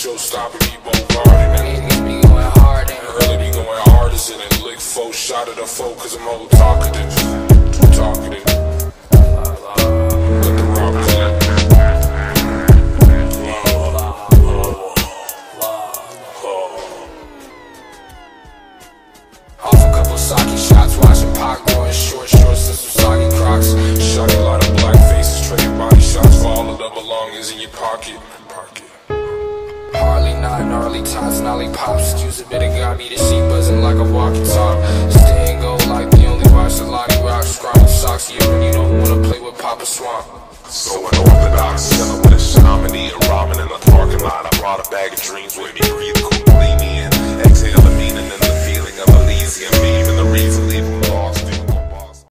show stopping me bombarding. Niggas be going hard and Really be going hardest in it. Lick 4 shot at a 4 cause I'm old talkative. Too talkative. Let the rock clap. off a couple sake shots, watching Pac growing shorts and some soggy Crocs. Shotty, lot of black faces, trading body shots for all of the belongings in your pocket. Harley not gnarly tots, nolly pops. Use a bit of gobby to see buzzing like a walkie talk. Stay and go like we only watch the Lottie Rock. Scrabble socks, you don't wanna play with Papa Swamp. So unorthodox.